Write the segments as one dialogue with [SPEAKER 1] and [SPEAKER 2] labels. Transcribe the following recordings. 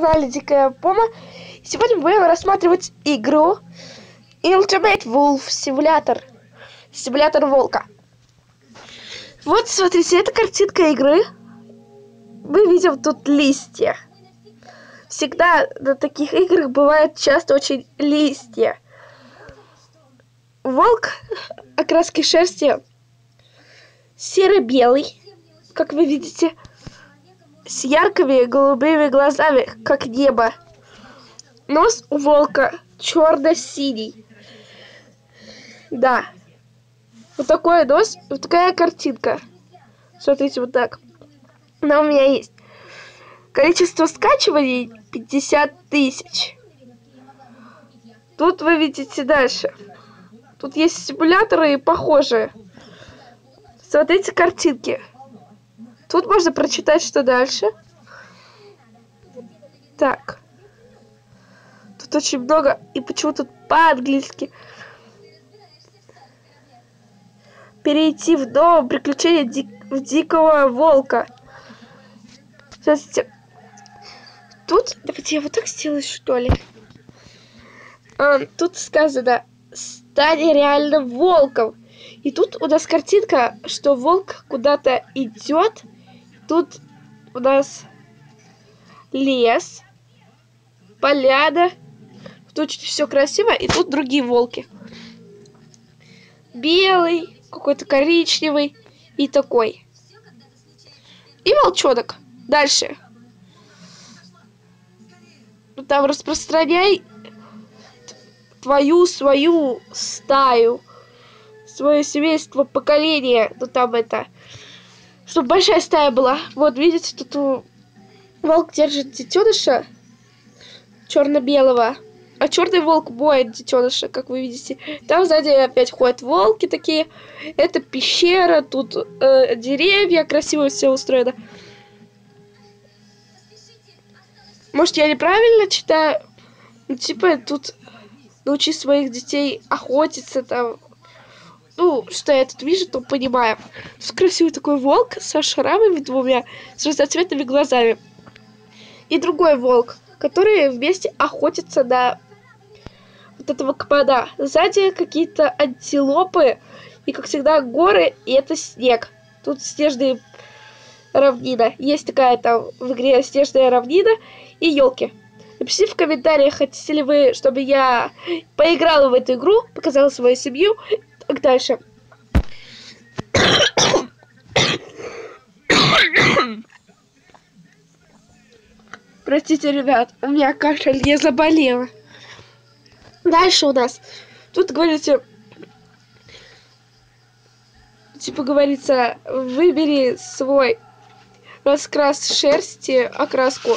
[SPEAKER 1] канале Дикая Пома. Сегодня мы будем рассматривать игру Ultimate Wolf Simulator. Симулятор волка. Вот, смотрите, это картинка игры. Мы видим тут листья. Всегда на таких играх бывает часто очень листья. Волк окраски шерсти серо-белый, как вы видите, с яркими голубыми глазами, как небо. Нос у волка черно-синий. Да. Вот такой нос, вот такая картинка. Смотрите, вот так. Она у меня есть. Количество скачиваний 50 тысяч. Тут вы видите дальше. Тут есть симуляторы похожие. Смотрите картинки. Тут можно прочитать, что дальше. Так. Тут очень много. И почему тут по-английски? Перейти в новое приключение дикого волка. Смотрите. Тут, давайте я вот так сделаю, что ли. Тут сказано: стань реальным волком. И тут у нас картинка, что волк куда-то идет. Тут у нас лес, поляна. Тут очень все красиво. И тут другие волки. Белый, какой-то коричневый и такой. И волчонок. Дальше. Там распространяй свою стаю, свое семейство, поколение. Ну там это, чтобы большая стая была. Вот видите, тут волк держит детеныша черно-белого, а черный волк боет детеныша, как вы видите. Там сзади опять ходят волки такие. Это пещера, тут деревья, красиво все устроено. Может, я неправильно читаю? Ну, типа, тут научи своих детей охотиться там. Ну, что я тут вижу, то понимаю. Тут красивый такой волк со шрамами двумя, с разноцветными глазами. И другой волк, которые вместе охотятся на вот этого кабана. Сзади какие-то антилопы. И, как всегда, горы, и это снег. Тут снежные равнина. Есть такая там в игре снежная равнина и елки. Напишите в комментариях, хотите ли вы, чтобы я поиграла в эту игру, показала свою семью и так дальше. Простите, ребят, у меня кашель, я заболела. Дальше у нас тут говорится, типа говорится, выбери свой раскрас шерсти, окраску.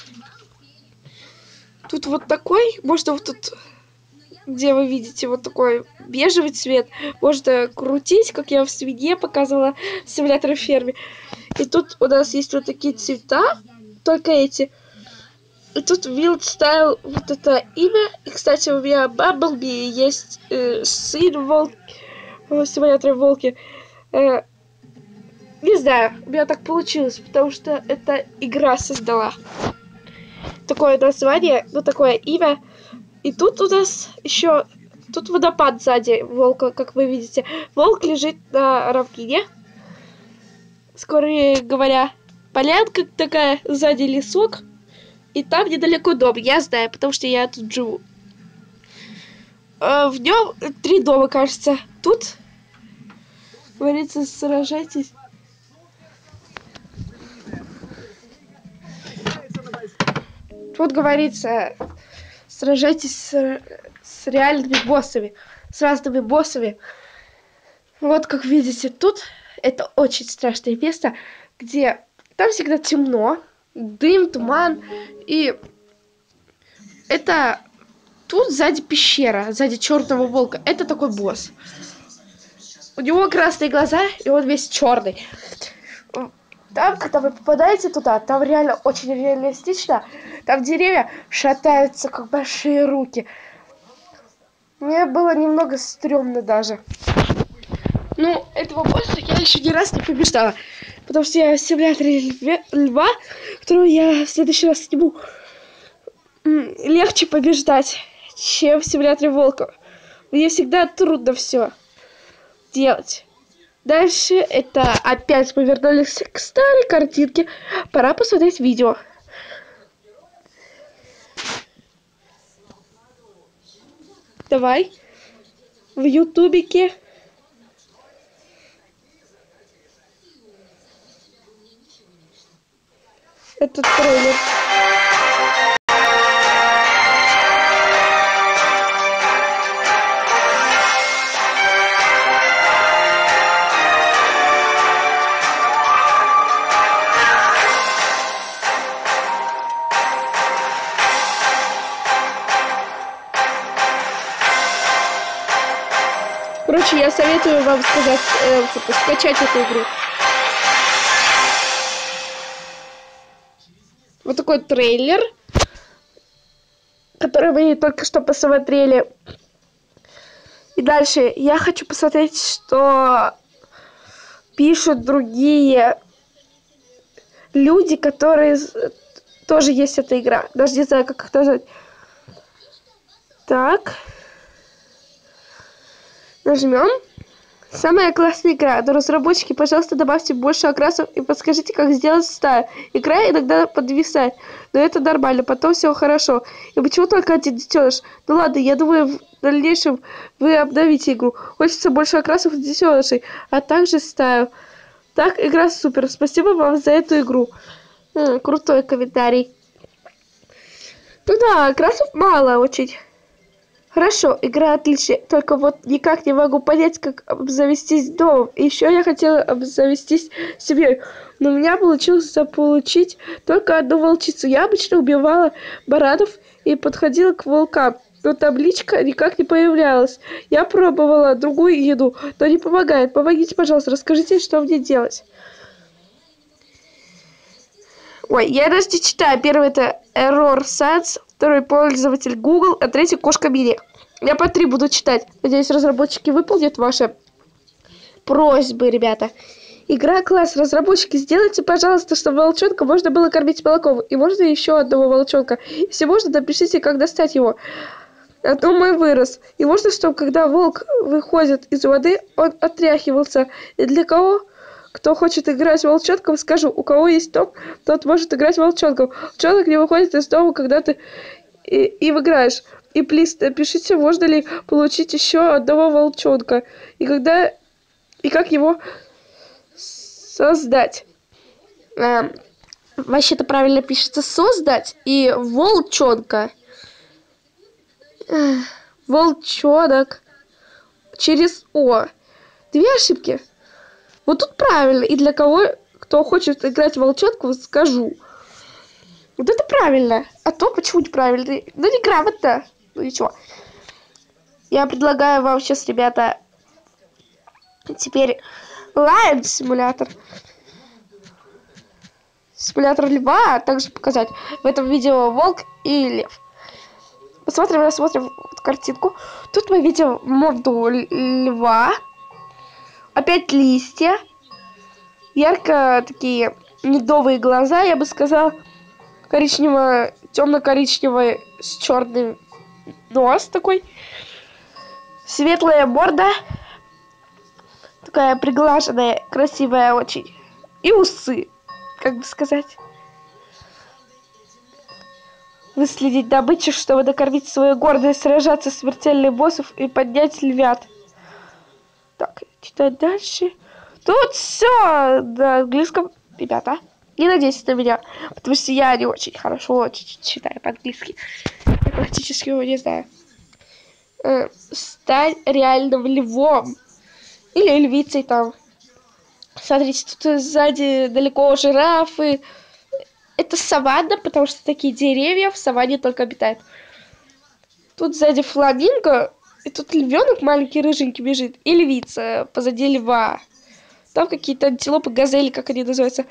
[SPEAKER 1] Тут вот такой, можно вот тут, где вы видите, вот такой бежевый цвет, можно крутить, как я в свинье показывала в симуляторе ферме. И тут у нас есть вот такие цвета, только эти. И тут Wild Style, вот это имя. И, кстати, у меня Бамблби есть сын волк в симуляторе волки. Не знаю, у меня так получилось, потому что эта игра создала такое название, ну такое имя. И тут у нас еще, тут водопад сзади волка, как вы видите. Волк лежит на равнине, скорее говоря, полянка такая, сзади лесок. И там недалеко дом, я знаю, потому что я тут живу. В нем 3 дома, кажется. Тут говорится, сражайтесь. Тут говорится, сражайтесь с реальными боссами, с разными боссами. Вот как видите, тут это очень страшное место, где там всегда темно, дым, туман. И это тут сзади пещера, сзади черного волка. Это такой босс. У него красные глаза, и он весь черный. Там, когда вы попадаете туда, там реально очень реалистично. Там деревья шатаются, как большие руки. Мне было немного стрёмно даже. Ну, этого босса я еще ни раз не побеждала. Потому что я в симуляторе льва, которую я в следующий раз сниму, легче побеждать, чем в симуляторе волка. Мне всегда трудно все делать. Дальше это опять мы вернулись к старой картинке. Пора посмотреть видео. Давай. В ютубике. Этот трейлер. Короче, я советую вам сказать, скачать эту игру. Вот такой трейлер, который мы только что посмотрели. И дальше я хочу посмотреть, что пишут другие люди, которые тоже есть эта игра. Даже не знаю, как их назвать. Так. Нажмем. Самая классная игра. Но разработчики, пожалуйста, добавьте больше окрасов и подскажите, как сделать стаю. Игра иногда подвисает, но это нормально, потом все хорошо. И почему только один детеныш? Ну ладно, я думаю, в дальнейшем вы обновите игру. Хочется больше окрасов и детенышей, а также стаю. Так, игра супер. Спасибо вам за эту игру. Крутой комментарий. Ну да, окрасов мало очень. Хорошо, игра отличная, только вот никак не могу понять, как обзавестись домом. И еще я хотела обзавестись семьей, но у меня получилось заполучить только одну волчицу. Я обычно убивала баранов и подходила к волкам, но табличка никак не появлялась. Я пробовала другую еду, но не помогает. Помогите, пожалуйста, расскажите, что мне делать. Ой, я даже не читаю. Первый это Error Sans, второй пользователь Google, а третий кошка Мини. Я по 3 буду читать. Надеюсь, разработчики выполнят ваши просьбы, ребята. Игра класс. Разработчики, сделайте, пожалуйста, чтобы волчонка можно было кормить молоком. И можно еще одного волчонка. Если можно, напишите, как достать его. А то мой вырос. И можно, чтобы когда волк выходит из воды, он отряхивался. И для кого... Кто хочет играть волчонком, скажу. У кого есть дом, тот может играть волчонком. Волчонок не выходит из дома, когда ты им играешь. И, плиз, напишите, можно ли получить еще одного волчонка. И когда... И как его создать. Вообще-то правильно пишется создать. И волчонка. Волчонок. Через О. 2 ошибки. Вот тут правильно. И для кого, кто хочет играть в волчонка, скажу. Вот это правильно. А то почему неправильно? Ну, неграмотно. Ну, ничего. Я предлагаю вам сейчас, ребята, теперь Lion симулятор. Симулятор льва, а также показать в этом видео волк и лев. Рассмотрим картинку. Тут мы видим морду льва. Опять листья. Ярко такие медовые глаза, я бы сказала. Темно-коричневый с черным нос такой. Светлая морда. Такая приглаженная, красивая очень. И усы, как бы сказать. Выследить добычу, чтобы накормить свою гордость, сражаться с смертельных боссов и поднять львят. Так, читать дальше. Тут все на английском, ребята. Не надейтесь на меня, потому что я не очень хорошо читаю по-английски. Я практически его не знаю. Стань реальным львом. Или львицей там. Смотрите, тут сзади далеко жирафы. Это саванна, потому что такие деревья в саванне только обитают. Тут сзади фламинго. И тут львенок маленький, рыженький бежит. И львица позади льва. Там какие-то антилопы, газели, как они называются.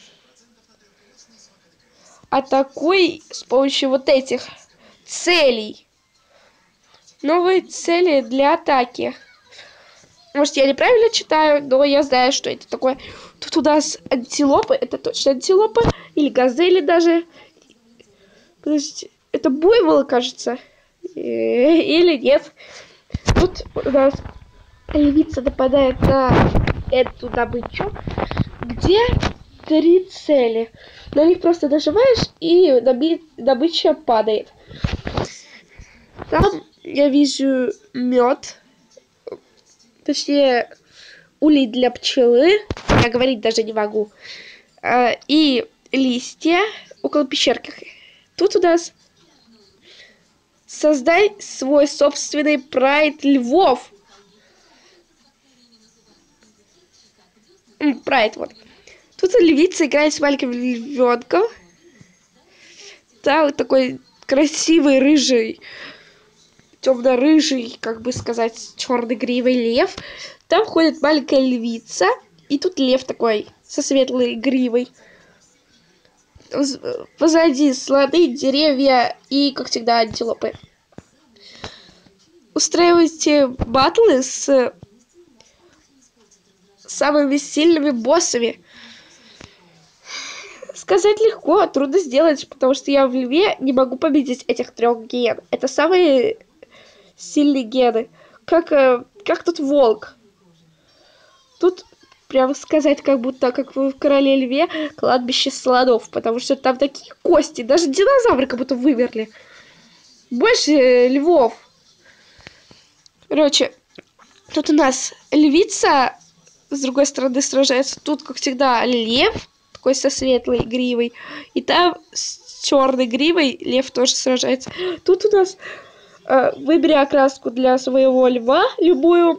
[SPEAKER 1] Атакуй с помощью вот этих целей. Новые цели для атаки. Может, я неправильно читаю, но я знаю, что это такое. Тут у нас антилопы. Это точно антилопы. Или газели даже. Подождите. Это буйвол, кажется. Или нет. Тут у нас львица нападает на эту добычу, где 3 цели. На них просто нажимаешь, и добыча падает. Там я вижу мед, точнее улей для пчелы. Я говорить даже не могу. И листья около пещерки. Тут у нас создай свой собственный прайд львов. Прайд, вот. Тут львица играет с маленьким львенком. Да, вот такой красивый, рыжий, темно-рыжий, как бы сказать, черный гривый лев. Там ходит маленькая львица. И тут лев такой, со светлой гривой. Позади слоны, деревья и, как всегда, антилопы. Устраивайте батлы с самыми сильными боссами. Сказать легко, трудно сделать, потому что я в льве не могу победить этих 3 ген. Это самые сильные гены. Как тут волк. Тут, прямо сказать, как будто как в Короле Льве кладбище слонов, потому что там такие кости, даже динозавры как будто вымерли. Больше львов. Короче, тут у нас львица с другой стороны сражается. Тут, как всегда, лев, такой со светлой гривой. И там с черной гривой лев тоже сражается. Тут у нас выбери окраску для своего льва, любую.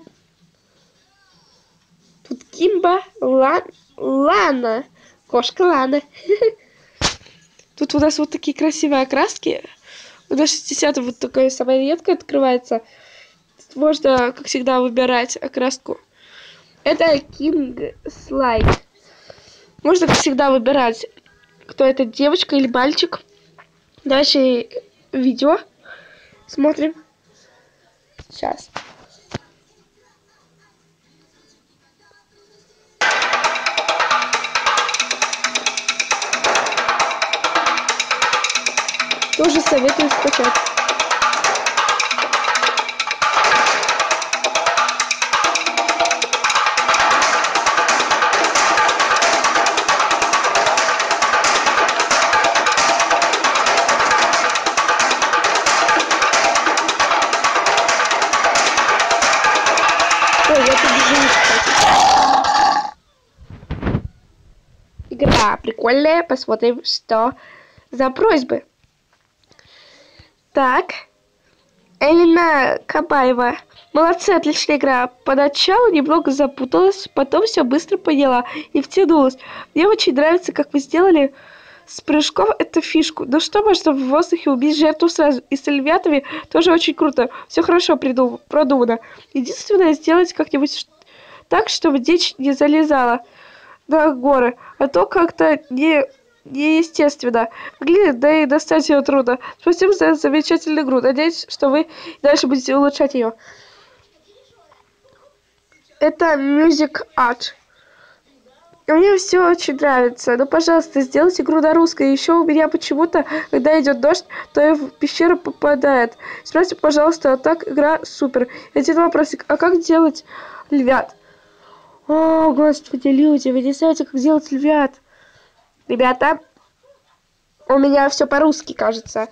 [SPEAKER 1] Тут Кимба, Лана, кошка Лана. Тут у нас вот такие красивые окраски. На 60 вот такая самая редкая открывается. Тут можно, как всегда, выбирать окраску. Это King Slide. Можно, как всегда, выбирать, кто это, девочка или мальчик. Дальше видео смотрим. Сейчас. Тоже советую скачать. Ой, я побежала, кстати. Игра прикольная. Посмотрим, что за просьбы. Так. Элина Кабаева. Молодцы, отличная игра. Поначалу немного запуталась, потом все быстро поняла и втянулась. Мне очень нравится, как вы сделали с прыжком эту фишку. Ну что, можно в воздухе убить жертву сразу. И с львятами тоже очень круто. Все хорошо продумано. Единственное, сделать как-нибудь так, чтобы дичь не залезала на горы. А то как-то неестественно. Выглядит, да и достать ее трудно. Спасибо за замечательную игру. Надеюсь, что вы дальше будете улучшать ее. Это Music Art. И мне все очень нравится. Но, пожалуйста, сделайте игру на русской. Еще у меня почему-то, когда идет дождь, то и в пещеру попадает. Спросите, пожалуйста, а так игра супер. Один вопросик. А как делать львят? О, господи, люди, вы не знаете, как делать львят. Ребята, у меня все по-русски, кажется.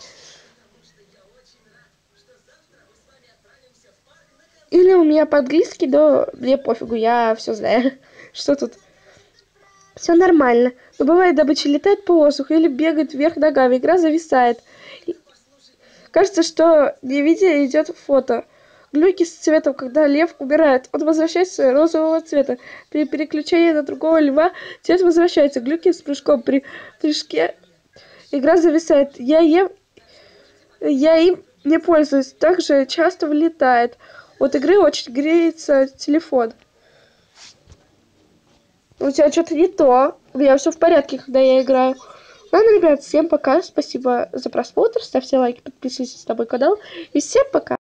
[SPEAKER 1] Или у меня по-английски, но мне пофигу, я все знаю. Что тут? Все нормально. Но бывает, добыча летает по воздуху или бегает вверх ногами. Игра зависает. Кажется, что не видя идет фото. Глюки с цветом, когда лев умирает. Он возвращается розового цвета. При переключении на другого льва цвет возвращается. Глюки с прыжком. При прыжке игра зависает. Я им не пользуюсь. Также часто вылетает. От игры очень греется телефон. У тебя что-то не то. У меня все в порядке, когда я играю. Ладно, ребят, всем пока. Спасибо за просмотр. Ставьте лайки, подписывайтесь на мой канал. И всем пока.